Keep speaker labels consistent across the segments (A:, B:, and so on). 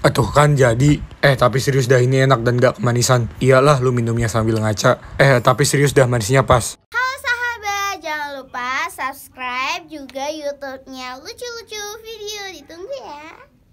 A: Tuh kan jadi. Tapi serius dah, ini enak dan gak kemanisan. Iyalah lu minumnya sambil ngaca. Tapi serius dah, manisnya pas.
B: Halo sahabat, jangan lupa subscribe juga YouTube-nya Lucu-Lucu Video. Ditunggu ya.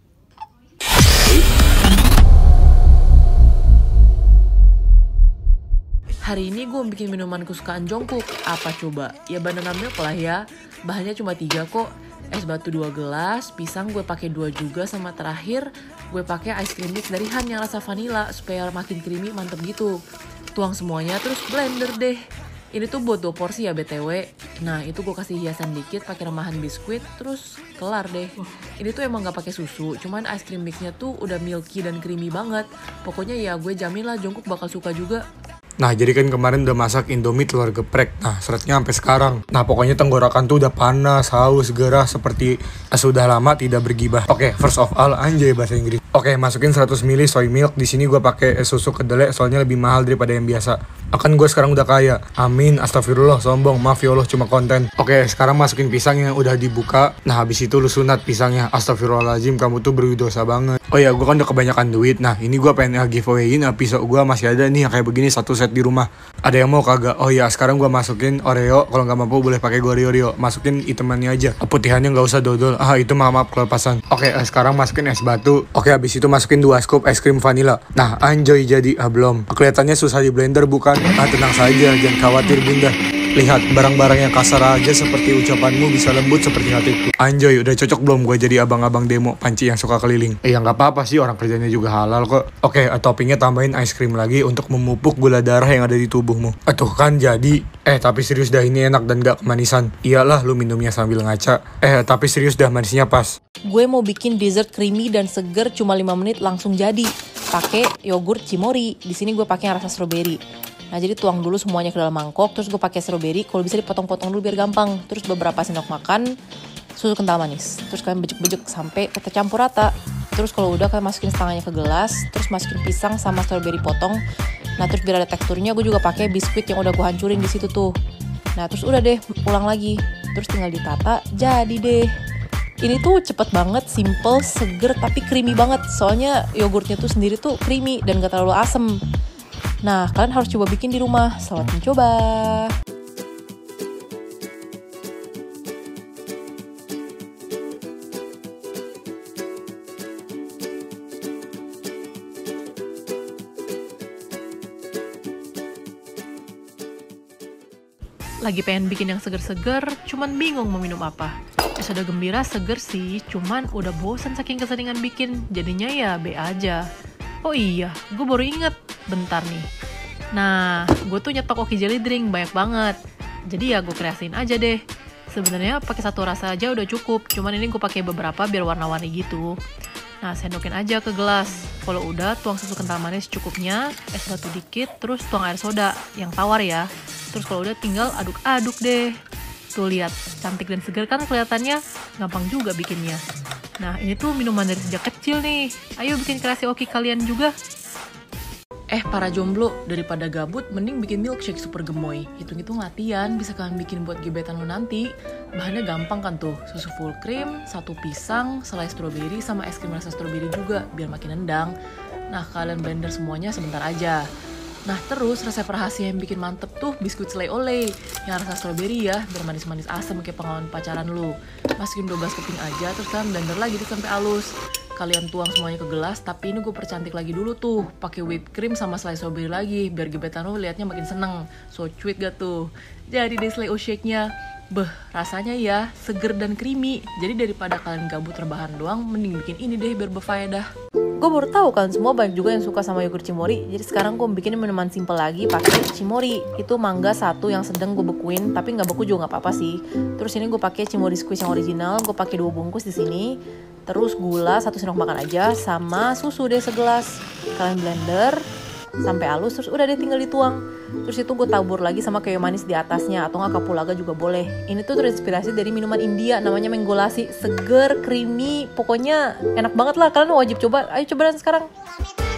C: Hari ini gue bikin minuman kesukaan Jungkook. Apa coba? Ya banana milk lah ya. Bahannya cuma 3 kok. Es batu 2 gelas, pisang gue pakai 2 juga, sama terakhir gue pakai ice cream mix dari Han yang rasa vanilla supaya makin creamy mantep gitu. Tuang semuanya terus blender deh. Ini tuh buat 2 porsi ya BTW. Nah itu gue kasih hiasan dikit pakai remahan biskuit, terus kelar deh. Ini tuh emang gak pakai susu, cuman ice cream mixnya tuh udah milky dan creamy banget. Pokoknya ya gue jamin lah Jungkook bakal suka juga.
A: Nah jadi kan kemarin udah masak Indomie telur geprek. Nah seretnya sampai sekarang. Nah pokoknya tenggorokan tuh udah panas, haus, gerah, seperti sudah lama tidak bergibah. Oke, first of all, anjay bahasa Inggris. Oke, masukin 100 ml soy milk. Di sini gue pakai susu kedelai soalnya lebih mahal daripada yang biasa. Akan gue sekarang udah kaya. Amin, astagfirullah, sombong, maaf ya Allah, cuma konten. Oke, sekarang masukin pisang yang udah dibuka. Nah habis itu lu sunat pisangnya. Astagfirullahaladzim, kamu tuh berdosa banget. Oh ya, gue kan udah kebanyakan duit. Nah ini gue pengen giveaway-in pisau gue masih ada nih yang kayak begini, 1 set di rumah. Ada yang mau kagak? Oh ya, sekarang gue masukin Oreo. Kalau nggak mampu boleh pakai Oreo. Masukin itemannya aja. Putihannya nggak usah dodol. Itu maaf kelepasan. Oke, sekarang masukin es batu. Oke, habis itu masukin 2 scoop es krim vanilla. Nah, anjoy jadi. Belum. Kelihatannya susah di blender bukan? Tenang saja, jangan khawatir bunda. Lihat, barang-barang yang kasar aja seperti ucapanmu bisa lembut seperti hatiku. Anjoy, udah cocok belum gue jadi abang-abang demo panci yang suka keliling? Ya nggak apa-apa sih, orang kerjanya juga halal kok. Oke, toppingnya tambahin ice cream lagi untuk memupuk gula darah yang ada di tubuhmu. Tuh kan jadi. Tapi serius dah, ini enak dan gak kemanisan. Iyalah lu minumnya sambil ngaca. Tapi serius dah, manisnya pas.
C: Gue mau bikin dessert creamy dan seger cuma 5 menit langsung jadi. Pakai yogurt Cimori. Di sini gue pakai yang rasa strawberry. Nah jadi tuang dulu semuanya ke dalam mangkok, terus gue pakai strawberry, kalau bisa dipotong-potong dulu biar gampang. Terus beberapa sendok makan susu kental manis. Terus kalian bejek-bejek sampai tercampur rata. Terus kalau udah kalian masukin setengahnya ke gelas, terus masukin pisang sama strawberry potong. Nah terus biar ada teksturnya gue juga pakai biskuit yang udah gue hancurin di situ tuh. Nah terus udah deh, ulang lagi. Terus tinggal ditata, jadi deh. Ini tuh cepet banget, simple, seger, tapi creamy banget. Soalnya yogurtnya tuh sendiri tuh creamy dan gak terlalu asem. Nah, kalian harus coba bikin di rumah. Selamat mencoba. Lagi pengen bikin yang seger-seger, cuman bingung mau minum apa. Sudah gembira seger sih, cuman udah bosan saking keseringan bikin. Jadinya ya B aja. Oh iya, gue baru inget. Bentar nih. Nah, gue tuh nyetok Oki Jelly Drink banyak banget. Jadi ya gue kreasiin aja deh. Sebenarnya pakai 1 rasa aja udah cukup. Cuman ini gue pakai beberapa biar warna-warni gitu. Nah, sendokin aja ke gelas. Kalau udah, tuang susu kental manis cukupnya, es batu dikit, terus tuang air soda yang tawar ya. Terus kalau udah tinggal aduk-aduk deh. Tuh lihat, cantik dan segar kan kelihatannya, gampang juga bikinnya. Nah, ini tuh minuman dari sejak kecil nih. Ayo bikin kreasi Oki kalian juga. Para jomblo, daripada gabut, mending bikin milkshake super gemoy. Hitung-hitung latihan, bisa kalian bikin buat gebetan lo nanti. Bahannya gampang kan tuh, susu full cream, 1 pisang, selai strawberry, sama es krim rasa strawberry juga, biar makin nendang. Nah, kalian blender semuanya sebentar aja. Nah, terus resep rahasia yang bikin mantep tuh biskuit selai oleh, yang rasa strawberry ya, biar manis-manis asem kayak pengalaman pacaran lo. Masukin 12 keping aja, terus kalian blender lagi tuh sampai halus. Kalian tuang semuanya ke gelas, tapi ini gue percantik lagi dulu tuh, pakai whipped cream sama selai strawberry lagi, biar gebetan lo liatnya makin seneng. So sweet gak tuh? Jadi deh selai shake-nya. Rasanya ya seger dan creamy. Jadi daripada kalian gabut rebahan doang, mending bikin ini deh biar berfaedah. Gue baru tahu kalian semua banyak juga yang suka sama yogurt Cimori. Jadi sekarang gue bikin minuman simple lagi pakai Cimori. Itu mangga 1 yang sedang gue bekuin, tapi nggak beku juga nggak apa-apa sih. Terus ini gue pakai Cimori squeeze yang original. Gue pakai 2 bungkus di sini. Terus gula 1 sendok makan aja, sama susu deh segelas. Kalian blender sampai halus, terus udah deh tinggal dituang. Terus itu gue tabur lagi sama kayu manis di atasnya, atau nggak kapulaga juga boleh. Ini tuh terinspirasi dari minuman India namanya mango lassi, seger, creamy, pokoknya enak banget lah. Kalian wajib coba. Ayo coba sekarang.